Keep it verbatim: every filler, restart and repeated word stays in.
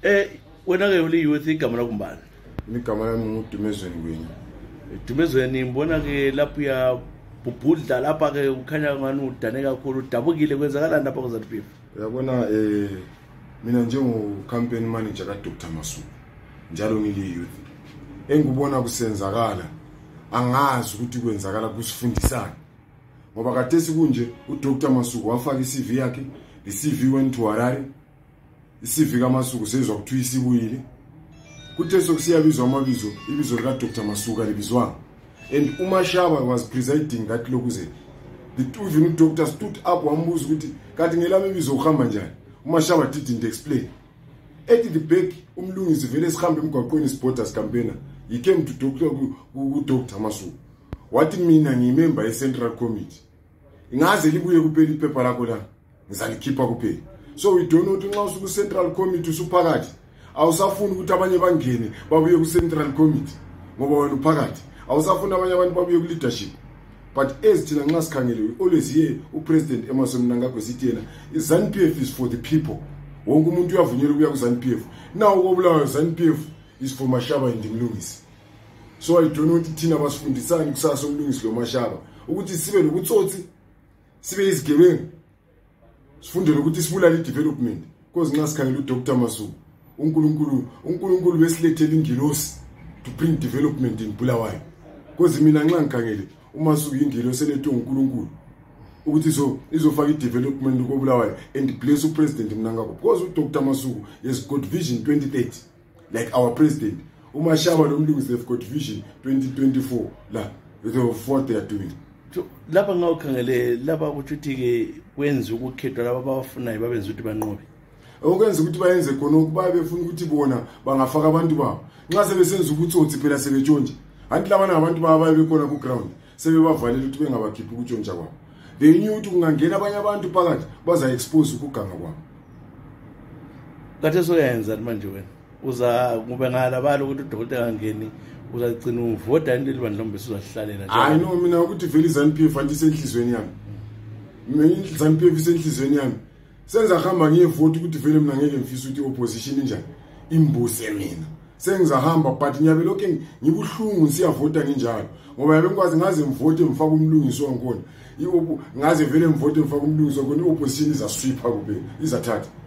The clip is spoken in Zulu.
Eh wena ke uli youth igama lakumbani? Igama lami UDumezweni Ngwenya. UDumezweni ngibona ke lapho ya bubhudla lapha ke ukhanya ngani udane kakhulu udabukile kwenzakala lapha ku ZANU P F. Uyabona eh mina njengo campaign manager ka Doctor Masuku njalo ngili youth. Engibona kusenzakala angazi ukuthi kwenzakala kusifundisana. Ngoba kade sikunje uDoctor Masuku wafaka i-C V yakhe, i-C V went to Harare. I-C V kaMasuku sezwa ukuthi isibuyile. Kuthe sokusiyabizwa amabizo, ibizo lika Doctor Masuku libizwa. And uMashaba was presiding that lokuze. The two even doctor stood up wambuza ukuthi kanti ngelami ibizo uhamba njani. uMashaba didn't explain. At the back umlungisi vele sihambe emgwaqweni supporters campaigner. He came to Doctor ku Doctor Masuku. Wathi mina ngiyimember ye-Central Committee. Ingaze libuye kuphela iphepha lakho la. Ngizalikhipha kuphela. So we don't know ukuthi nxa usuku Central Committee usuphakathi awusafuni ukuthi abanye bangene babuye ku Central Committee ngoba wena uphakathi awusafuni abanye abantu babuye ku leadership. But as thina nxa sikhangele we always hear uPresident Emerson Mnangagwa sithi yena ZANU P F is for the people. Wonke umuntu uyavunyelwa ukuya ku ZANU P F. Now ukubulawa ZANU P F is for Mashaba and Mlungisi. So I don't know ukuthi thina basifundisani kusasa umlungisi lo Mashaba ukuthi sibe lokutsotsi sibe izigebengu. Sifundele ukuthi sibulala i-development because nxa sikhangela uDoctor Masuku uNkulunkulu uNkulunkulu besilethela ingilosi to bring development in Bulawayo because mina nxa ngikhangele uMasuku ingilosi elethe uNkulunkulu ukuthi so izofaka i-development ko Bulawayo and bless uPresident Mnangagwa because uDoctor Masuku has got vision twenty thirty like our president. uMashaba lo mlungisi have got vision twenty twenty-four la with what they are doing. Lapha ngawukhangele lapha ukuthi ke kwenza ukukhethwa laba abafunayo babenza ukuthi banqobe. Okwenza ukuthi bayenze khona ukuba befuna ukuthi bona bangafaka abantu babo. Nxa sebesenza ukutsotsi phela sebetshonje. Anti laba nabantu baba bekhona ku ground sebebavalele ukuthi bengabakhiphi ukutshontsha kwabo. They knew ukuthi kungangena abanye abantu phakathi baza expose ukuganga kwabo. Kade soyenza manje wena. Uza kube ngalabala ukuthi udokotela angeni uzagcina uvota into elibandla lombese uzahlalela nje. I know mina ukuthi vele ZANU P F antisenhlizweni yami. Mina ZANU P F isenhlizweni yami. Senza hamba ngiyevota ukuthi vele mina ngeke ngifisa ukuthi opposition injani. Imbuse mina. Sengizahamba but nyabe lokho ngibuhlungu siyavota nginjalo. Ngoba yabe ngikwazi ngaze ngivote ngifaka umlungisi wankona. Ngaze vele ngivote ngifaka umlungisi wankona iopposition izaswipha kuphela. Izathatha.